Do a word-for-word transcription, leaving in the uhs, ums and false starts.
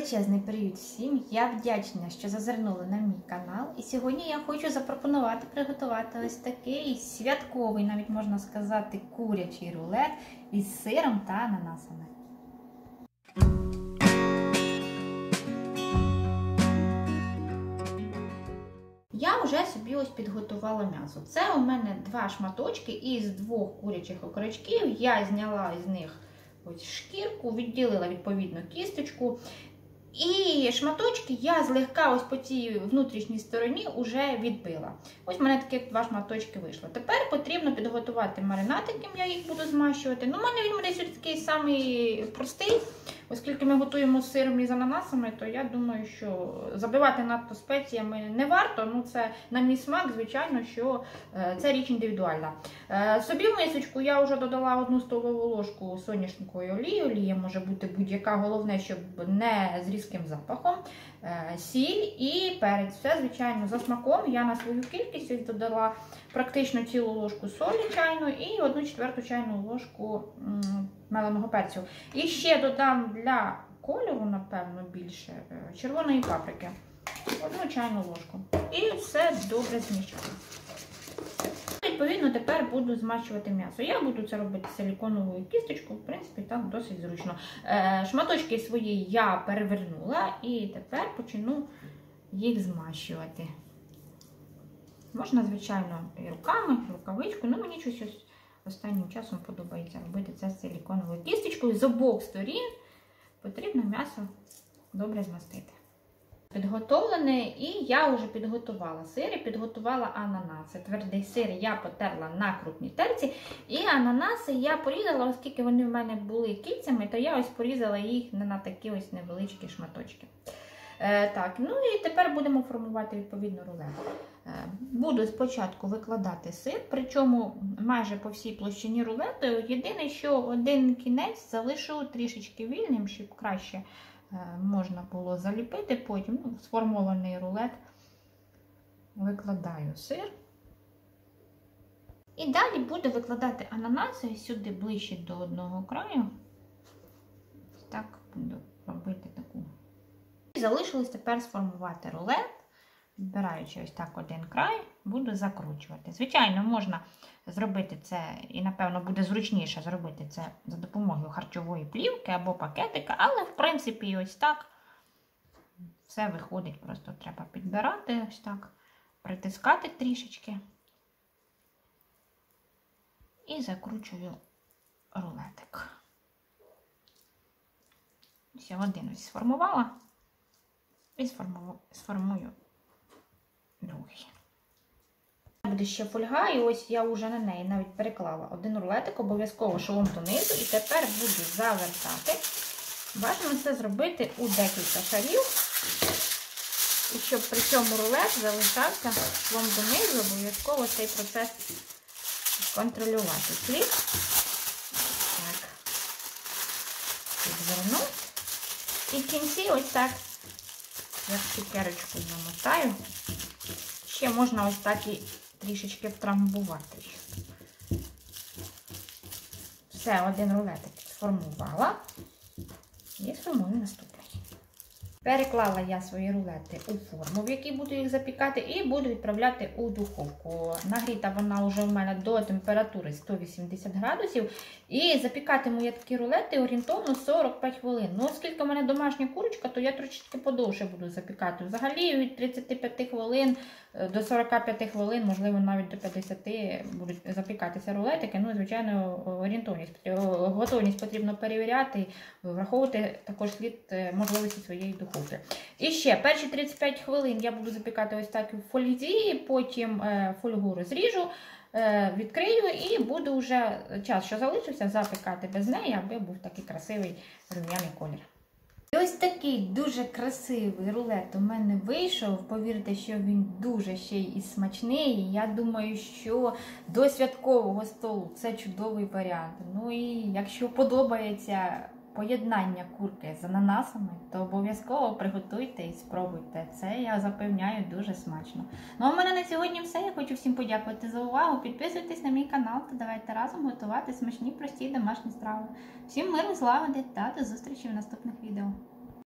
Величезний привіт всім! Я вдячна, що зазирнули на мій канал. І сьогодні я хочу запропонувати приготувати ось такий святковий, навіть можна сказати, курячий рулет із сиром та ананасами. Я вже собі ось підготувала м'ясо. Це у мене два шматочки із двох курячих окорочків. Я зняла із них ось шкірку, відділила відповідно кісточку. І шматочки я злегка ось по цій внутрішній стороні вже відбила. Ось в мене такі два шматочки вийшло. Тепер потрібно підготувати маринад, яким я їх буду змащувати. Ну, у мене він буде такий самий простий. Оскільки ми готуємо з сиром і з ананасами, то я думаю, що забивати надто спеціями не варто. Ну, це на мій смак, звичайно, що це річ індивідуальна. Собі в мисочку я вже додала одну столову ложку соняшникової олії. Олія може бути будь-яка, головне, щоб не з різким запахом. Сіль і перець. Все, звичайно, за смаком. Я на свою кількість ось додала практично цілу ложку солі чайної і одну четверту чайну ложку меленого перцю. І ще додам для кольору, напевно, більше червоної паприки. Одну чайну ложку. І все добре змішую. Відповідно, тепер буду змащувати м'ясо. Я буду це робити силіконовою кісточкою, в принципі, так досить зручно. Шматочки свої я перевернула і тепер почну їх змащувати. Можна, звичайно, і руками, рукавичкою, ну мені щось останнім часом подобається робити це з силіконовою кісточкою. З обох сторін потрібно м'ясо добре змастити. Підготовлене, і я вже підготувала сир і підготувала ананаси. Твердий сир я потерла на крупній терці, і ананаси я порізала, оскільки вони в мене були кільцями, то я ось порізала їх на такі ось невеличкі шматочки. Е, так, ну і тепер будемо формувати відповідно рулет. Е, буду спочатку викладати сир, причому майже по всій площині рулету. Єдине, що один кінець залишу трішечки вільним, щоб краще можна було заліпити, потім ну, сформований рулет викладаю сир. І далі буду викладати ананаси сюди ближче до одного краю. Ось так буду робити таку. І залишилось тепер сформувати рулет. Відбираючи ось так один край, буду закручувати. Звичайно, можна зробити це, і, напевно, буде зручніше зробити це за допомогою харчової плівки або пакетика, але, в принципі, ось так все виходить. Просто треба підбирати ось так, притискати трішечки і закручую рулетик. Ось я один ось сформувала і сформую другий. Буде ще фольга, і ось я вже на неї навіть переклала один рулетик, обов'язково швом донизу, і тепер буду завертати. Бажано це зробити у декілька шарів, і щоб при цьому рулет залишався швом донизу, обов'язково цей процес контролювати слід. Так, підверну. І в кінці ось так, як цукерочку замотаю. Ще можна ось так і трішечки втрамбувати. Все, один рулетик сформувала і сформую наступний. Переклала я свої рулети у форму, в якій буду їх запікати, і буду відправляти у духовку. Нагріта вона вже в мене до температури сто вісімдесят градусів. І запікатиму я такі рулети орієнтовно сорок п'ять хвилин. Ну, оскільки в мене домашня курочка, то я трошечки подовше буду запікати. Взагалі від тридцяти п'яти хвилин до сорока п'яти хвилин, можливо навіть до п'ятдесяти будуть запікатися рулетики. Ну, звичайно, орієнтовність, готовність потрібно перевіряти, враховувати також слід можливості своєї духовки. І ще перші тридцять п'ять хвилин я буду запікати ось так в фользі, потім фольгу розріжу, відкрию і буду вже час, що залишився, запікати без неї, аби був такий красивий рум'яний колір. І ось такий дуже красивий рулет у мене вийшов. Повірте, що він дуже ще й смачний. Я думаю, що до святкового столу це чудовий варіант. Ну і якщо подобається поєднання курки з ананасами, то обов'язково приготуйте і спробуйте. Це, я запевняю, дуже смачно. Ну а в мене на сьогодні все. Я хочу всім подякувати за увагу. Підписуйтесь на мій канал та давайте разом готувати смачні, прості домашні страви. Всім миру, злагоди та до зустрічі в наступних відео.